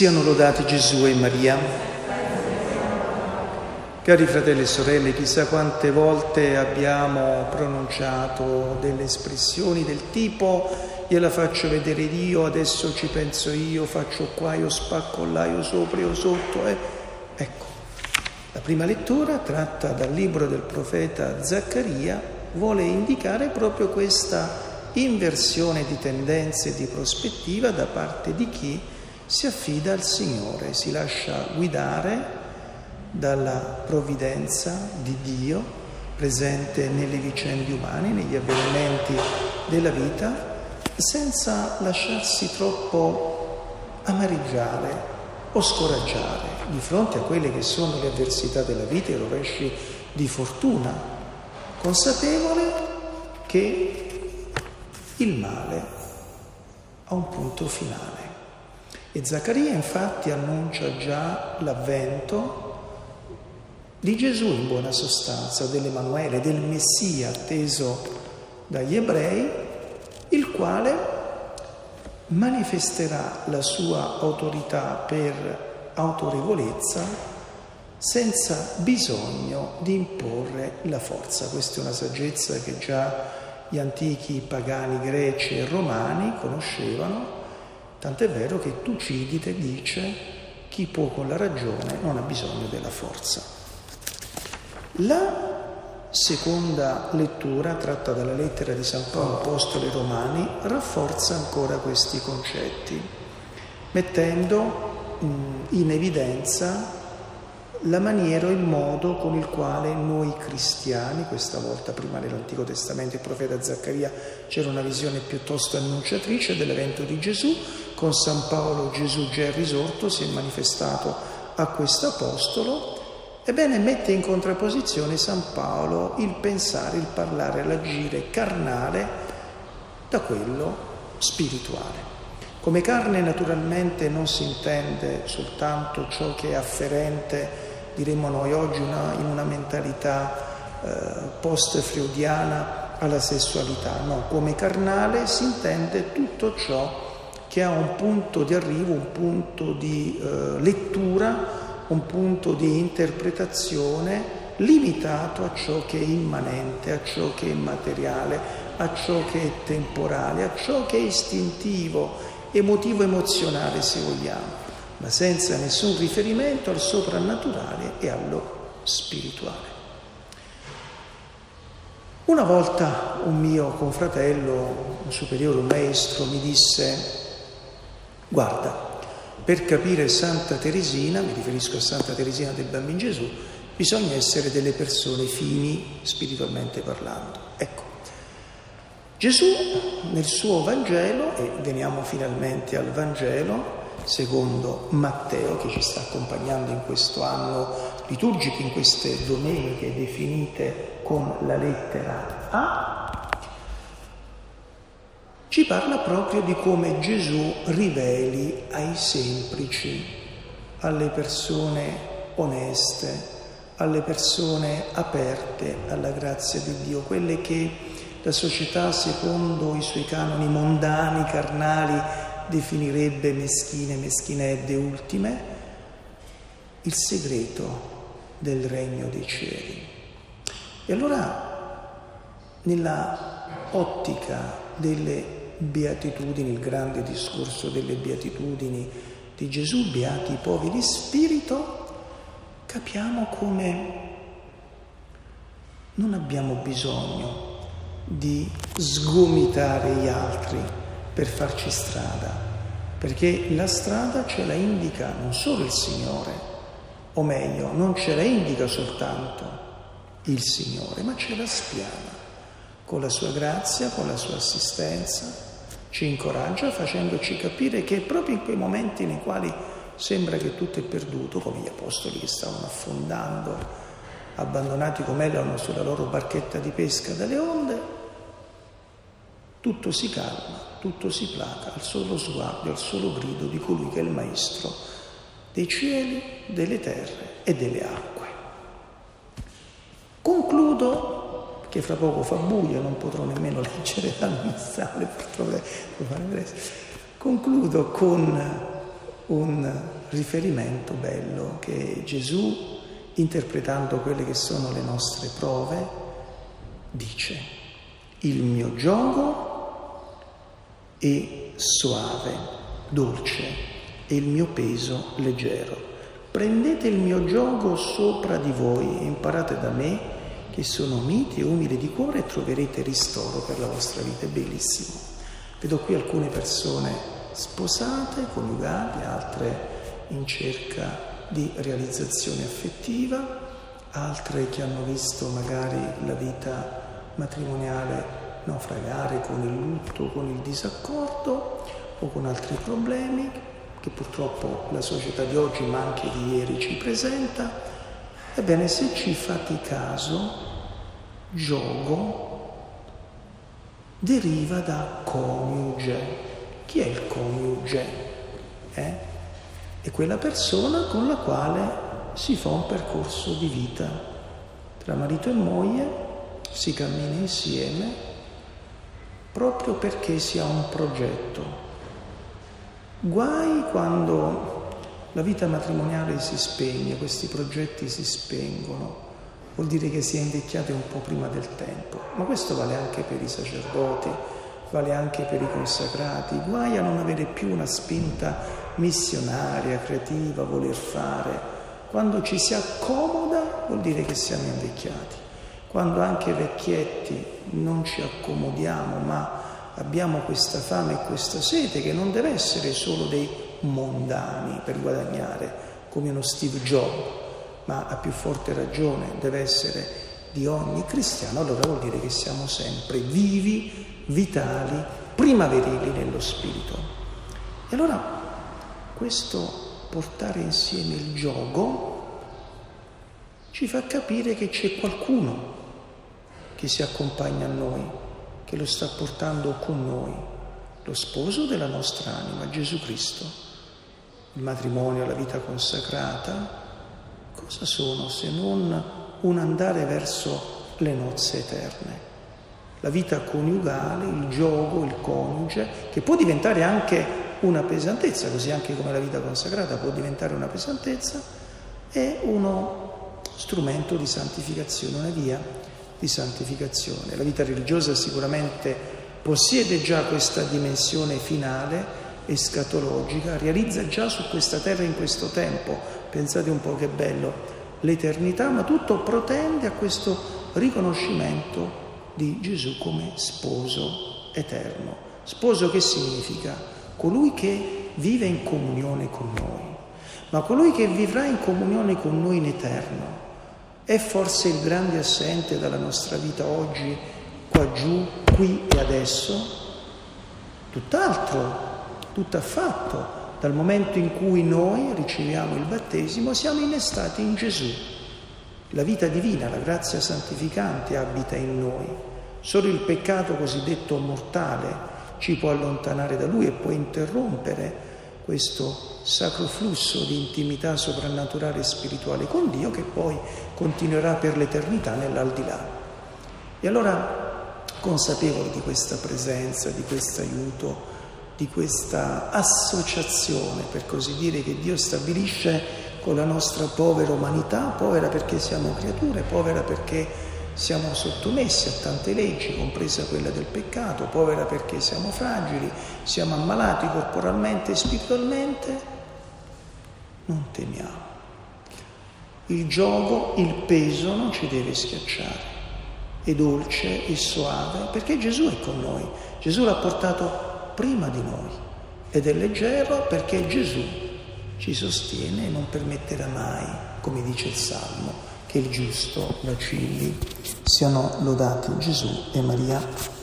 Siano lodati Gesù e Maria. Cari fratelli e sorelle, chissà quante volte abbiamo pronunciato delle espressioni del tipo gliela faccio vedere io, adesso ci penso io, faccio qua, io spacco là, io sopra, io sotto. Ecco, la prima lettura, tratta dal libro del profeta Zaccaria, vuole indicare proprio questa inversione di tendenze e di prospettiva da parte di chi si affida al Signore, si lascia guidare dalla provvidenza di Dio presente nelle vicende umane, negli avvenimenti della vita, senza lasciarsi troppo amareggiare o scoraggiare di fronte a quelle che sono le avversità della vita e i rovesci di fortuna, consapevole che il male ha un punto finale. E Zaccaria infatti annuncia già l'avvento di Gesù, in buona sostanza, dell'Emanuele, del Messia atteso dagli ebrei, il quale manifesterà la sua autorità per autorevolezza senza bisogno di imporre la forza. Questa è una saggezza che già gli antichi pagani greci e romani conoscevano. Tant'è vero che Tucidide dice: chi può con la ragione non ha bisogno della forza. La seconda lettura, tratta dalla lettera di San Paolo Apostolo ai Romani, rafforza ancora questi concetti, mettendo in evidenza la maniera o il modo con il quale noi cristiani, questa volta prima nell'Antico Testamento il profeta Zaccaria c'era una visione piuttosto annunciatrice dell'evento di Gesù, con San Paolo Gesù già è risorto, si è manifestato a questo apostolo. Ebbene, mette in contrapposizione San Paolo il pensare, il parlare, l'agire carnale da quello spirituale. Come carne naturalmente non si intende soltanto ciò che è afferente, diremmo noi oggi, in una mentalità post-freudiana alla sessualità. No, come carnale si intende tutto ciò che ha un punto di arrivo, un punto di lettura, un punto di interpretazione limitato a ciò che è immanente, a ciò che è materiale, a ciò che è temporale, a ciò che è istintivo, emotivo, emozionale se vogliamo, ma senza nessun riferimento al soprannaturale e allo spirituale. Una volta un mio confratello, un superiore, un maestro, mi disse: guarda, per capire Santa Teresina, mi riferisco a Santa Teresina del Bambino Gesù, bisogna essere delle persone fini spiritualmente parlando. Ecco, Gesù nel suo Vangelo, e veniamo finalmente al Vangelo secondo Matteo, che ci sta accompagnando in questo anno liturgico, in queste domeniche definite con la lettera A, ci parla proprio di come Gesù riveli ai semplici, alle persone oneste, alle persone aperte alla grazia di Dio, quelle che la società, secondo i suoi canoni mondani, carnali, definirebbe meschine, meschinedde, ultime, il segreto del regno dei cieli. E allora, nella ottica delle beatitudini, il grande discorso delle beatitudini di Gesù, beati i poveri di spirito, capiamo come non abbiamo bisogno di sgomitare gli altri per farci strada, perché la strada ce la indica non solo il Signore, o meglio, non ce la indica soltanto il Signore, ma ce la spiana con la sua grazia, con la sua assistenza, ci incoraggia facendoci capire che proprio in quei momenti nei quali sembra che tutto è perduto, come gli apostoli che stavano affondando, abbandonati come erano sulla loro barchetta di pesca dalle onde, tutto si calma, tutto si placa al solo sguardo, al solo grido di colui che è il Maestro dei cieli, delle terre e delle acque. Concludo, che fra poco fa buio, non potrò nemmeno leggere dal missale, purtroppo. Concludo con un riferimento bello che Gesù, interpretando quelle che sono le nostre prove, dice: il mio giogo è soave, dolce, e il mio peso leggero. Prendete il mio giogo sopra di voi e imparate da me, che sono mite e umile di cuore, e troverete ristoro per la vostra vita. È bellissimo. Vedo qui alcune persone sposate, coniugali, altre in cerca di realizzazione affettiva, altre che hanno visto magari la vita matrimoniale naufragare con il lutto, con il disaccordo o con altri problemi che purtroppo la società di oggi, ma anche di ieri, ci presenta. Ebbene, se ci fate caso, giogo deriva da coniuge. Chi è il coniuge? È quella persona con la quale si fa un percorso di vita. Tra marito e moglie si cammina insieme proprio perché si ha un progetto. Guai quando la vita matrimoniale si spegne, questi progetti si spengono, vuol dire che si è invecchiati un po' prima del tempo. Ma questo vale anche per i sacerdoti, vale anche per i consacrati. Guai a non avere più una spinta missionaria, creativa, voler fare. Quando ci si accomoda vuol dire che siamo invecchiati. Quando anche vecchietti non ci accomodiamo, ma abbiamo questa fame e questa sete che non deve essere solo dei mondani per guadagnare, come uno Steve Jobs, ma a più forte ragione deve essere di ogni cristiano, allora vuol dire che siamo sempre vivi, vitali, primaverili nello spirito. E allora questo portare insieme il giogo ci fa capire che c'è qualcuno che si accompagna a noi, che lo sta portando con noi, lo sposo della nostra anima, Gesù Cristo. Il matrimonio, la vita consacrata, cosa sono se non un andare verso le nozze eterne? La vita coniugale, il giogo, il coniuge, che può diventare anche una pesantezza, così anche come la vita consacrata può diventare una pesantezza, è uno strumento di santificazione, una via di santificazione. La vita religiosa sicuramente possiede già questa dimensione finale, escatologica, realizza già su questa terra in questo tempo. Pensate un po' che bello, l'eternità, ma tutto protende a questo riconoscimento di Gesù come sposo eterno. Sposo che significa? Colui che vive in comunione con noi, ma colui che vivrà in comunione con noi in eterno. È forse il grande assente dalla nostra vita oggi, qua giù, qui e adesso? Tutt'altro, tutt'affatto. Dal momento in cui noi riceviamo il battesimo siamo innestati in Gesù. La vita divina, la grazia santificante abita in noi. Solo il peccato cosiddetto mortale ci può allontanare da Lui e può interrompere questo sacro flusso di intimità soprannaturale e spirituale con Dio, che poi continuerà per l'eternità nell'aldilà. E allora, consapevoli di questa presenza, di questo aiuto, di questa associazione, per così dire, che Dio stabilisce con la nostra povera umanità, povera perché siamo creature, povera perché siamo sottomessi a tante leggi, compresa quella del peccato, povera perché siamo fragili, siamo ammalati corporalmente e spiritualmente. Non temiamo. Il giogo, il peso non ci deve schiacciare. È dolce e soave perché Gesù è con noi. Gesù l'ha portato prima di noi ed è leggero perché Gesù ci sostiene e non permetterà mai, come dice il Salmo, che il giusto vacilli. Siano lodati Gesù e Maria.